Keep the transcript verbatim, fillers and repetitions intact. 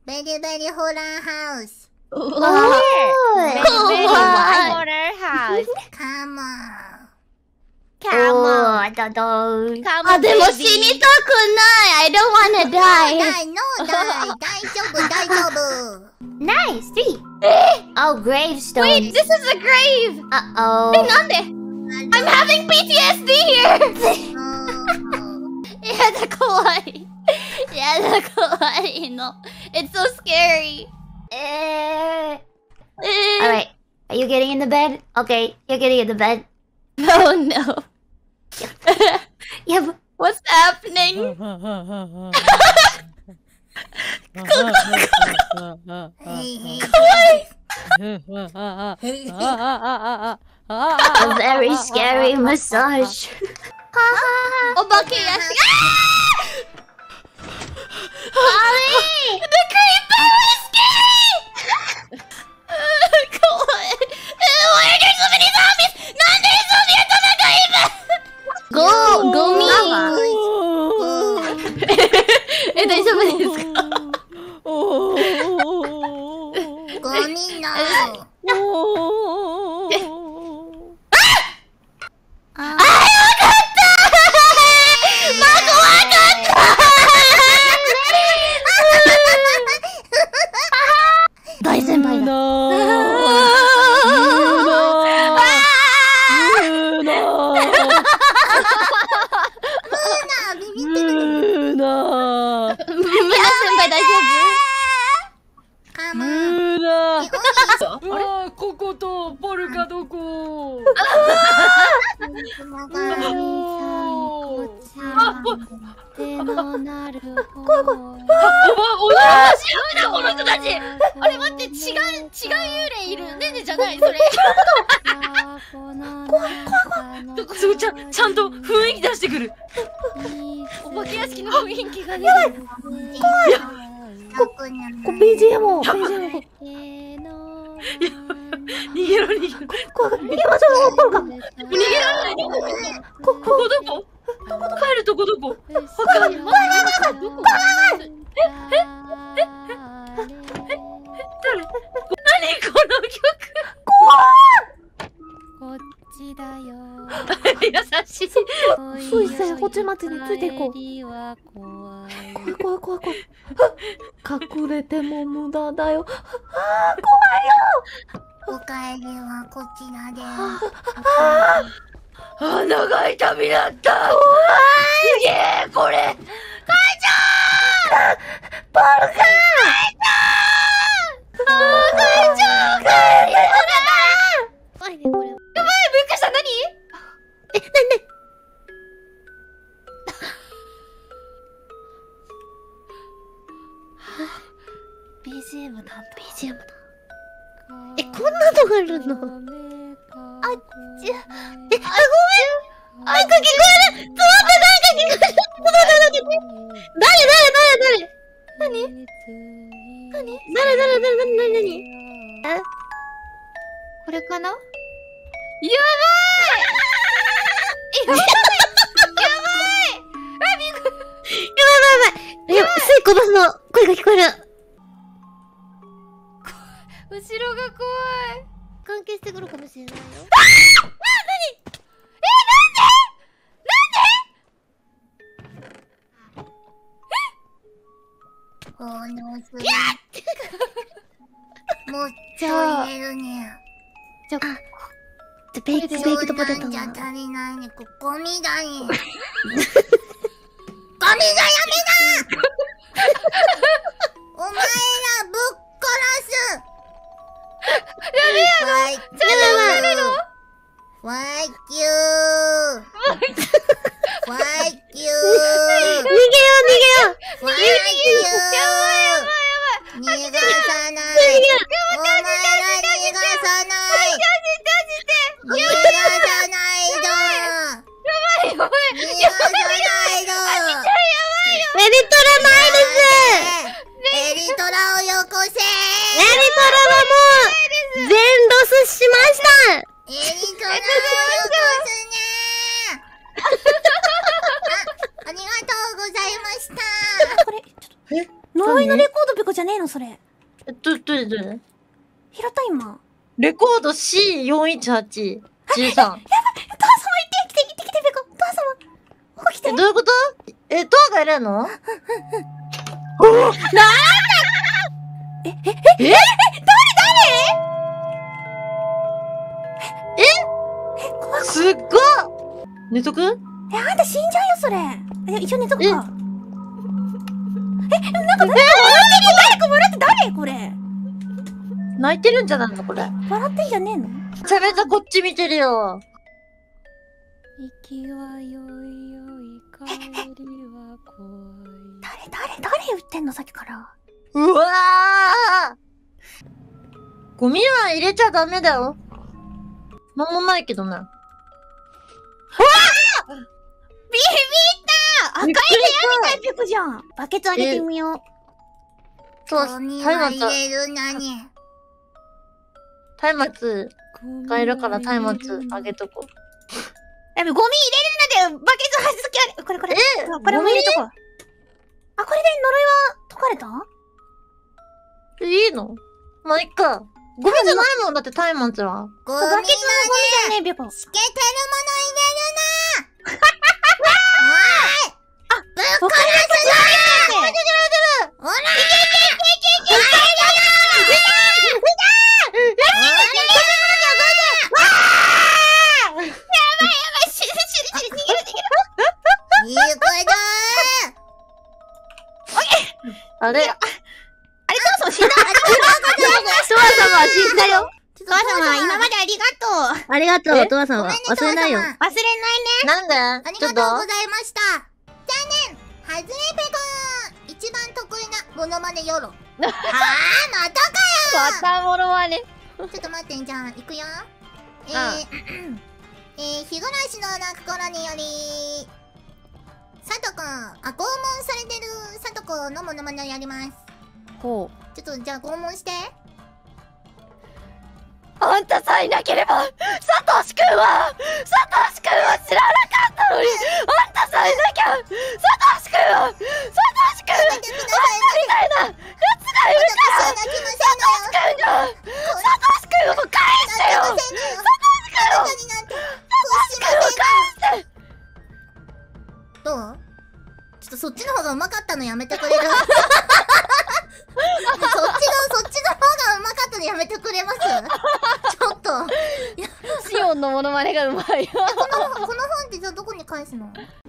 ベリベリホラーハウス。 おーい。ベリベリホラーハウス。 Come on。 Come on。 あ、でも死にたくない。I don't wanna die. No, die, 大丈夫、大丈夫。 Nice. See. Oh, gravestone. Wait, this is a grave. Uh-oh. え、なんで I'm having P T S D here! やだ、怖い。やだ、怖いの。It's so scary. Eh. Alright. Are you getting in the bed? Okay, you're getting in the bed. Oh no. Yeah, but what's happening? a very scary massage. Obake yashi. Ollie! The creeper is scary! Kawaii. Why are there so many zombies? Nande zombie atamaka iru? Go, go me. え、大丈夫ですか？ ゴミの。 ああ、よかったマコわかった大先輩だ。 こことポルカどこ？ この人たち。あれ待って、違う違う幽霊いる。ねねじゃないそれ。 怖い怖い怖い。すごいちゃんちゃんと雰囲気出してくる。 お化け屋敷の雰囲気がね。 やばい。怖い。こ、こ、ビージーエム を、ビージーエム を。 逃げろ逃げろ。 こ、こ、逃げましょう、ポルカ。 逃げられない。ここどこ？帰るとこどこ？わかんない。 怖い怖い怖い怖い。 えええええ誰？何この曲？ 怖い。 こっちだよ。 優しい。 スイセイ、ホチマチについていこう。怖い怖い怖い怖い。隠れても無駄だよ。ああ、 お帰りはこちらで。 あ、長い旅だった。怖い。すげえこれ。会長。 ポルカ。 会長。ああ、会長。帰り。 怖いねこれ。 やばい、びっくりした。何？ え、なになに？ ビージーエム なんだ。 ビージーエム だ。え、こんなのがあるの？あっち。え、あ、ごめん。なんか聞こえる。ちょっと待って、なんか聞こえる。ちょっと待って、なんか。誰誰誰誰？何？何？誰誰誰誰何何？え？ これかな？やばい！やばい！やばい！あ、びっくり。 やばいやばいやばい。スイコバスの声が聞こえる。 後ろが怖い。 関係してくるかもしれないよ。 ああ！な、なに？え、なんで？なんで？ おのすぎ。もっと入れるね。 じゃあ、じゃベイク、ベイクドポテトじゃは。 足りないね。こゴミだね。ゴミがやめな。お前らぶっ殺す。 やめやろ。ちょっとやめるの？ ファイキュー。ファイキュー。 逃げよう逃げよう。 ファイキュー。 やばいやばいやばい。 逃がさない。お前ら逃がさない。逃がさないぞ。 やばいやばい。 逃がさないぞ。 メリトラマイルズ。 エリトラをよこせ。 メリトラはもう全ロスしました。 エリトラをよこすね。あ、ありがとうございました。 これちょっと。え？ 呪いのレコードペコじゃねえのそれ。 え、ど、どれどれ拾った今。 レコード シーよんいちはちじゅうさん。 やばい、トア様行って、来て、来て、来て、ペコ。トア様。起きて。 え、どういうことえ、トアがいるのえ、え、え、え、 ええ、誰、誰ええ、怖い。 すっごい寝とくえ、あんた死んじゃうよ、それ。え、一緒に寝とくか。え、なんか誰か笑ってるよ、誰か笑って、誰これ。 泣いてるんじゃないのこれ。 笑ってんじゃねえの。 ちゃめちゃこっち見てるよ。 息はよいよい帰りは怖い。 誰、誰、誰言ってんのさっきから。 うわーゴミは入れちゃダメだよ。なんもないけどな。 ビビった赤い部屋みたいペコじゃん。バケツあげてみよう。 そう、 ゴミ松は明、 入れるなに。 松明がいるから松明あげとこう。 やべ、ゴミ入れるなでバケツ外す気ある。これこれ。 えこれも入れとこう。あ、これで呪いは解かれた？ いいのまあ、いっか。ゴミじゃないもんだって松明は。 ゴミはバケツのゴミじゃねえ、ペコ。 つけてるもの入れるな。おい。あ、ぶっ殺すな。ほら。いけいけいけいけいけ。いい子だあれあれ、トア様死んだ。トア様死んだよ。トア様、今までありがとう。 ありがとう、トアさんは。 ごめんね忘れないよ。 忘れないね。 なんでありちょっとがとうございました。じゃあね、ハズレペコ一番得意なモノマネよろ。はあ、またかよ。 またモノマネ。 ちょっと待ってんじゃん、いくよ。えー、 あえー、日暮らしの泣く頃により、佐藤くん、あ、拷問されてる佐藤くんのモノマネをやります。 ほちょっと、じゃあ拷問して。 あんたさえいなければ、サトシくんは、サトシくんは知らなかったのに、あんたさえいなきゃ、サトシくんは、サトシくん、あんたみたいな、やつがいるから、 私は泣きませんのよ。 くんが、サトシくんを返してよ、 泣きませんのよ。あなたになんて、こうしませんの。どう？ちょっとそっちの方がうまかったのやめてくれる？そっちの、そっちの方がうまかったのやめてくれます？ちょっと。 シオンのモノマネがうまい。 この、この本ってじゃあどこに返すの？